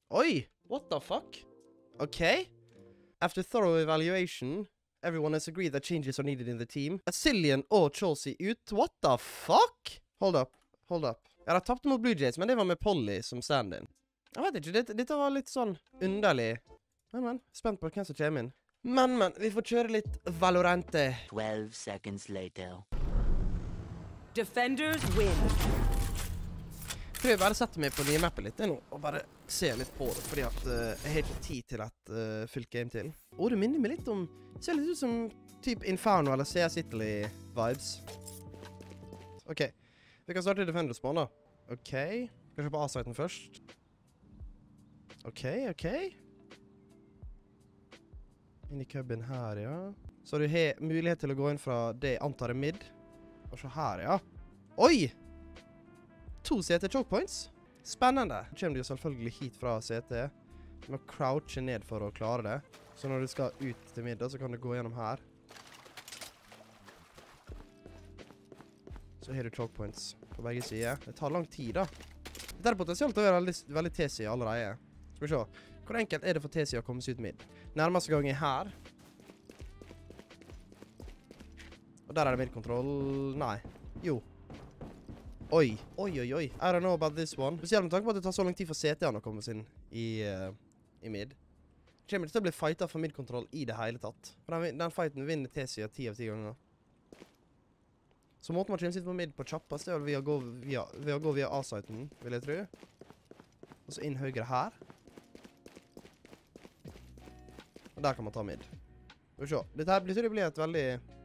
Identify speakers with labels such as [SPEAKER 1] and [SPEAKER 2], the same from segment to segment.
[SPEAKER 1] Oi! What the fuck? Okay. After thorough evaluation, everyone has agreed that changes are needed in the team. Cillian og Chelsea ut. What the fuck? Hold up. Ja, de tapte mot Blue Jays, men det var med Polly som stand-in. Jeg vet ikke, dette var litt sånn underlig. Men, spent på hvem som kommer inn. Men, vi får kjøre litt Valorante.
[SPEAKER 2] 12 seconds later.
[SPEAKER 3] Defenders win.
[SPEAKER 1] Jeg tror jeg bare setter meg på nye mappet litt nå, og bare ser litt på det, fordi at jeg har ikke tid til et fullt game til. Det minner meg litt om, ser litt ut som typ Inferno eller CS Italy-vibes. Ok, vi kan starte Defender Spawn da. Ok, skal se på A-siten først. Ok. Inn i cubben her, ja. Så du har mulighet til å gå inn fra det jeg antar er mid. Og så her, ja. Oi! 2 CT choke points. Spennende. Så kommer du jo selvfølgelig hit fra CT. Du må crouche ned for å klare det. Så når du skal ut til middag, så kan du gå gjennom her. Så har du choke points på begge sider. Det tar lang tid, da. Dette er potensielt til å være veldig T-side allerede. Skal vi se. Hvor enkelt er det for T-side å komme seg ut mid? Nærmeste gang er her. Og der er det mid-kontroll. Nei. Jo. Oi. I don't know about this one. Spesielt med tanke på at det tar så lang tid for CT-ene å komme seg inn i mid. Det kommer ikke til å bli fightet for mid-kontroll i det hele tatt. For den fighten vinner T-sida 10 av 10 ganger. Så måten man kommer sitt på mid på kjappest, det er ved å gå via A-siten, vil jeg tro. Og så inn høyre her. Og der kan man ta mid. Skal vi se. Dette her blir et veldig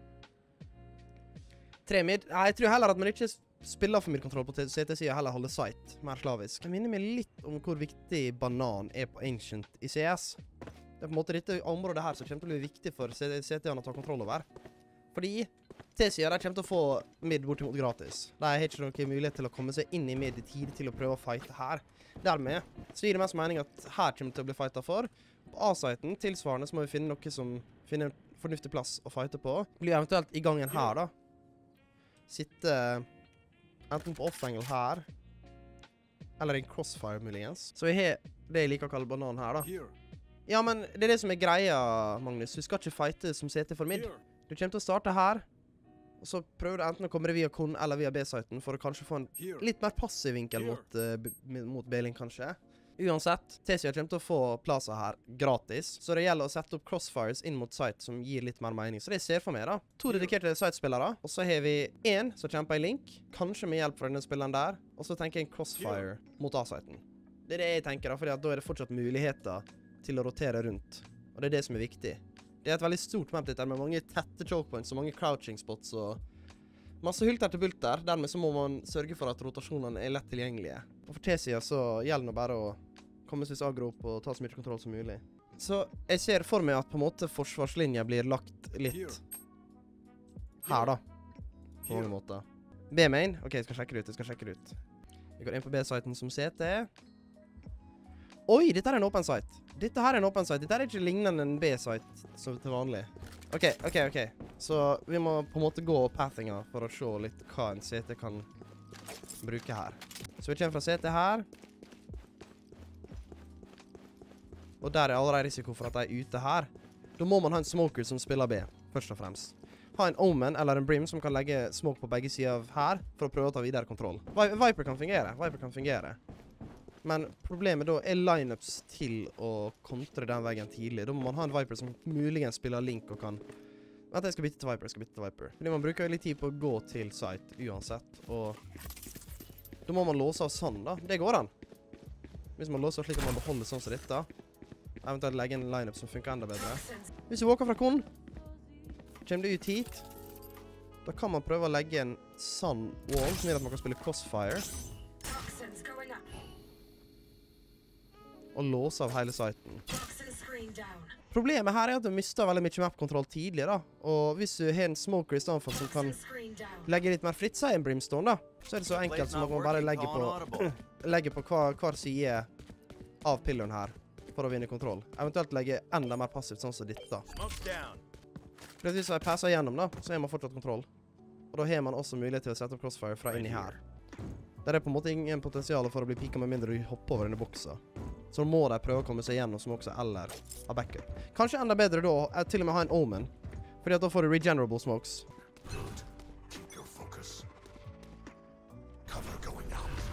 [SPEAKER 1] 3 mid. Nei, jeg tror heller at man ikke spiller for mid-kontroll på CT-siden, heller holder sight, mer slavisk. Jeg minner meg litt om hvor viktig banan er på Ancient i CS. Det er på en måte dette området her som kommer til å bli viktig for CT-ene å ta kontroll over. Fordi T-siden kommer til å få mid bortimot gratis. De har ikke noen mulighet til å komme seg inn i mid i tid til å prøve å fighte her. Dermed så gir det mest mening at her kommer til å bli fightet for. På A-siten, tilsvarende, så må vi finne noe som finner en fornuftig plass å fighte på. Blir eventuelt i gangen her da. Sitte enten på off-angle her, eller en crossfire muligens. Så vi har det jeg liker å kalle banan her da. Ja, men det er det som er greia, Magnus. Du skal ikke fighte som CT for mid. Du kommer til å starte her, og så prøver du enten å komme via Kon eller via B-siten for å kanskje få en litt mer passiv vinkel mot B-link kanskje. Uansett, T-sida kommer til å få plasser her gratis, så det gjelder å sette opp crossfires inn mot site som gir litt mer mening. Så det ser for meg da. 2 dedikerte site-spillere, og så har vi en som kjemper i link, kanskje med hjelp fra denne spilleren der, og så tenker jeg en crossfire mot A-siten. Det er det jeg tenker da, fordi at da er det fortsatt muligheter til å rotere rundt, og det er det som er viktig. Det er et veldig stort map dette med mange tette choke points og mange crouching spots og masse hulter til bulter. Dermed så må man sørge for at rotasjonene er lett tilgjengelige. Og for T-sida så gjelder det bare å komme seg aggro opp og ta så mye kontroll som mulig. Så jeg ser for meg at på en måte forsvarslinja blir lagt litt her da. På mange måter. B-main. Ok, jeg skal sjekke det ut. Vi går inn på B-siten som CT. Oi, dette er en open site. Dette her er ikke lignende en B-site som til vanlig. Ok. Så vi må på en måte gå pathinga for å se litt hva en CT kan bruke her. Så vi kommer fra CT her. Og der er allerede risiko for at de er ute her. Da må man ha en smoker som spiller B, først og fremst. Ha en Omen eller en Brim som kan legge smoke på begge sider av her, for å prøve å ta videre kontroll. Viper kan fungere. Men problemet da er lineups til å kontre den veien tidlig. Da må man ha en Viper som muligens spiller link og kan... Vent, jeg skal bytte til Viper. Fordi man bruker jo litt tid på å gå til site uansett, og... Da må man låse av sånn da. Det går an. Hvis man låser slik at man beholder sånn som dette, eventuelt legge en lineup som funker enda bedre. Hvis du walker fra Kon, kommer du ut hit, da kan man prøve å legge en sånn wall, som gjør at man kan spille crossfire. Og låse av hele siten. Problemet her er at du mister veldig mye map-kontroll tidlig da. Og hvis du har en smoker i stedet for som kan legge litt mer fritt seg en brimstone da, så er det så enkelt som at man bare legger på hver side av pilleren her for å vinne kontroll. Eventuelt legge enda mer passivt sånn som dette. For hvis jeg passer gjennom da, så har man fortsatt kontroll. Og da har man også mulighet til å sette opp crossfire fra inni her. Der er på en måte ingen potensial for å bli pika med mindre du hopper over denne boksa. Så må de prøve å komme seg gjennom som også eller ha backup. Kanskje enda bedre da, til og med ha en Omen. Fordi at da får du regenerable smokes.
[SPEAKER 3] Keep your focus. Cover going out.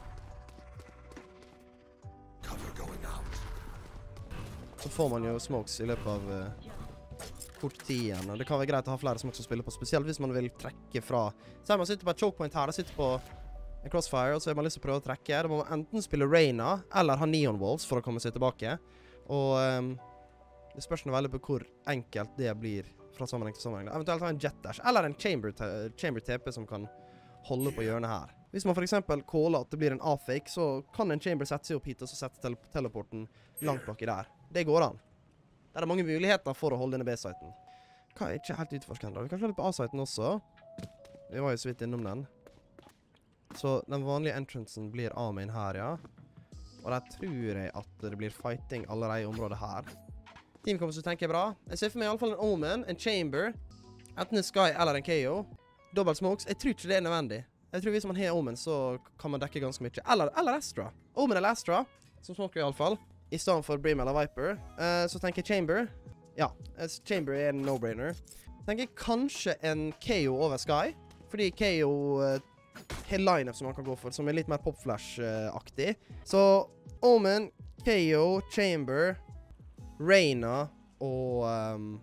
[SPEAKER 3] Cover going out.
[SPEAKER 1] Så får man jo smokes i løpet av kort tid igjen. Og det kan være greit å ha flere smokes å spille på, spesielt hvis man vil trekke fra. Så her man sitter på et choke point her, og sitter på en crossfire, og så har man lyst til å prøve å trekke. Da må man enten spille Reyna, eller ha Neon Walls for å komme seg tilbake. Og det spørs nå veldig på hvor enkelt det blir fra sammenheng til sammenheng. Eventuelt ha en Jet Dash, eller en Chamber TP som kan holde på hjørnet her. Hvis man for eksempel caller at det blir en A-fake, så kan en Chamber sette seg opp hit, og så sette teleporten langt baki der. Det går an. Der er mange muligheter for å holde denne B-siten. Hva er ikke helt utforsket da? Vi kan se litt på A-siten også. Vi var jo så vidt innom den. Så den vanlige entrancen blir A-main her, ja. Og der tror jeg at det blir fighting allerede i området her. Teamkomst tenker jeg bra. Jeg ser for meg i alle fall en Omen, en Chamber, enten en Sky eller en KO. Double smokes. Jeg tror ikke det er nødvendig. Jeg tror hvis man har Omen, så kan man dekke ganske mye. Eller Astra. Omen eller Astra, som smoker i alle fall. I stedet for Brim eller Viper. Så tenker jeg Chamber. Ja, Chamber er en no-brainer. Tenker jeg kanskje en KO over Sky. Fordi KO har line-up som man kan gå for, som er litt mer Popflash-aktig. Så Omen, KO, Chamber, Reyna og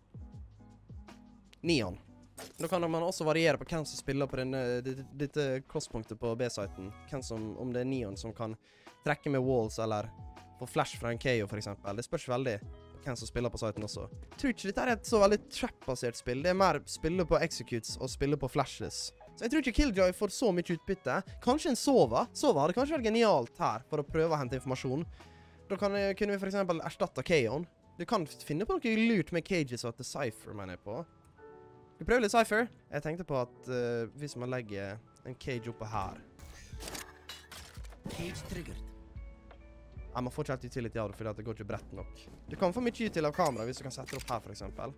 [SPEAKER 1] Neon. Da kan man også variere på hvem som spiller på dette crosspunktet på B-siten. Om det er Neon som kan trekke med walls, eller få flash fra en KO for eksempel. Det spørs veldig hvem som spiller på siten også. Jeg tror ikke dette er et så veldig trap-basert spill. Det er mer spille på executes og spille på flashes. Så jeg tror ikke Killjoy får så mye utbytte. Kanskje en Sova. Sova hadde kanskje vært genialt her for å prøve å hente informasjon. Da kunne vi for eksempel erstatte KO-en. Du kan finne på noe lurt med cages og at det er Cypher, mener jeg på. Vi prøver litt Cypher. Jeg tenkte på at hvis man legger en cage oppe her.
[SPEAKER 2] Cage triggered.
[SPEAKER 1] Nei, man får ikke helt utility av det, fordi det går ikke bredt nok. Du kan få mye util av kamera hvis du kan sette det opp her, for eksempel.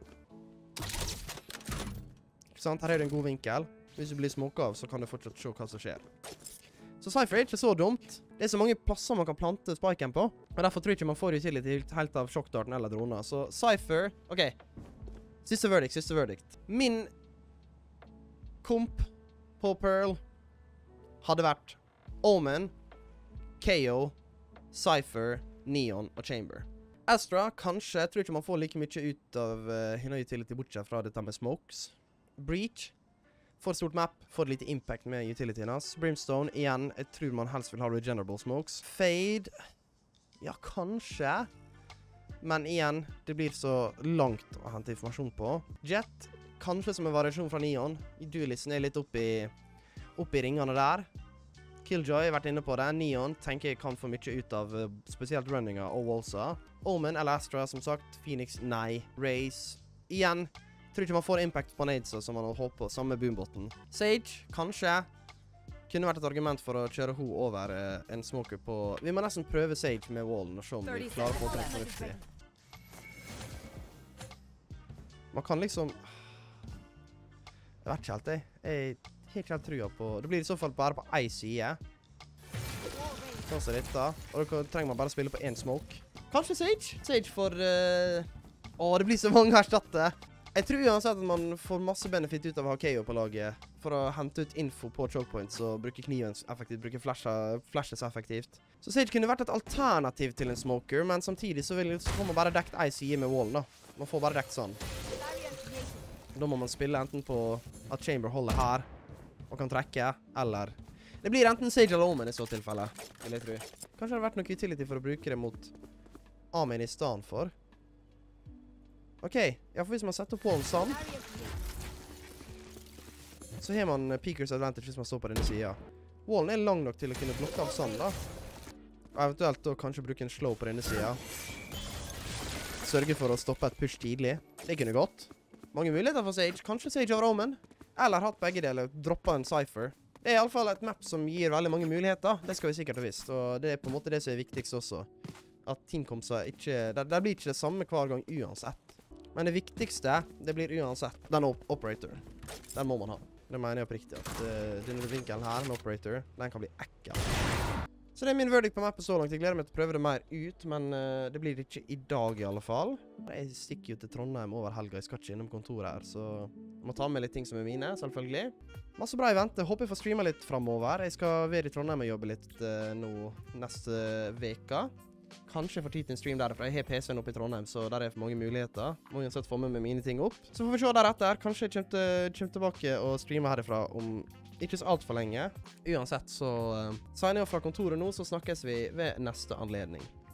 [SPEAKER 1] Ikke sant? Her er det en god vinkel. Hvis du blir smoket av, så kan du fortsatt se hva som skjer. Så Cypher er ikke så dumt. Det er så mange plasser man kan plante spiken på, og derfor tror jeg ikke man får utility helt av sjokkdarten eller droner. Så Cypher, ok. Siste verdict. Min komp på Pearl hadde vært Omen, KO, Cypher, Neon og Chamber. Astra, kanskje. Jeg tror ikke man får like mye ut av henne utility bortsett fra dette med smokes. Breach. For stort map, for lite impact med utilityen hans. Brimstone, igjen, jeg tror man helst vil ha regenerable smokes. Fade, ja, kanskje. Men igjen, det blir så langt å hente informasjon på. Jet, kanskje som en variasjon fra Neon. Duelisten er litt oppi ringene der. Killjoy, vært inne på det. Neon, tenker jeg kan få mye ut av spesielt runninga og wallsa. Omen eller Astra, som sagt. Phoenix, nei. Raze, igjen. Jeg tror ikke man får impact på nadesa som man hadde håpet på, samme boombotten. Sage, kanskje. Kunne vært et argument for å kjøre ho over en smoker på... Vi må nesten prøve Sage med wallen og se om vi klarer å få til det fornuftig. Man kan liksom... Jeg vet ikke helt, jeg. Jeg har ikke helt trua på... Det blir i så fall bare på ei side. Sånn som dette. Og da trenger man bare spille på en smoke. Kanskje Sage? Sage for... det blir så mange erstatte. Jeg tror uansett at man får masse benefit ut av å ha KO på laget for å hente ut info på choke points og bruke kniven effektivt, bruke flashes effektivt. Så Sage kunne vært et alternativ til en smoker, men samtidig så får man bare dekt ei side med wallen da. Man får bare dekt sånn. Da må man spille enten på at Chamber holder her og kan trekke, eller... Det blir enten Sage eller Omen i så tilfelle, vil jeg tro. Kanskje det har vært noe utility for å bruke det mot A-main i stedet for. Ok, ja, for hvis man setter på en sånn, så har man Peekers advantage hvis man står på denne siden. Wallen er lang nok til å kunne blokke av sånn da. Og eventuelt da kanskje bruke en slow på denne siden. Sørge for å stoppe et push tidlig. Det kunne gått. Mange muligheter for Sage. Kanskje Sage over Omen. Eller hatt begge deler, droppet en Cypher. Det er i alle fall et map som gir veldig mange muligheter. Det skal vi sikkert ha visst. Og det er på en måte det som er viktigst også. At teamkomser ikke... Der blir ikke det samme hver gang uansett. Men det viktigste, det blir uansett den operator. Den må man ha. Det mener jeg oppriktig at denne vinkelen her med operator, den kan bli ekkel. Så det er min verdict på mappet så langt. Jeg gleder meg til å prøve det mer ut, men det blir ikke i dag i alle fall. Jeg stikker jo til Trondheim over helga. Jeg skal ikke innom kontoret her, så jeg må ta med litt ting som er mine, selvfølgelig. Masse bra i vente. Håper jeg får streamet litt fremover. Jeg skal være i Trondheim og jobbe litt nå neste veka. Kanskje jeg får tid til en stream derfra. Jeg har PC-en oppe i Trondheim, så der er for mange muligheter. Må uansett få med mine ting opp. Så får vi se deretter. Kanskje jeg kommer tilbake og streamer herifra om ikke så alt for lenge. Uansett så signer jeg fra kontoret nå, så snakkes vi ved neste anledning.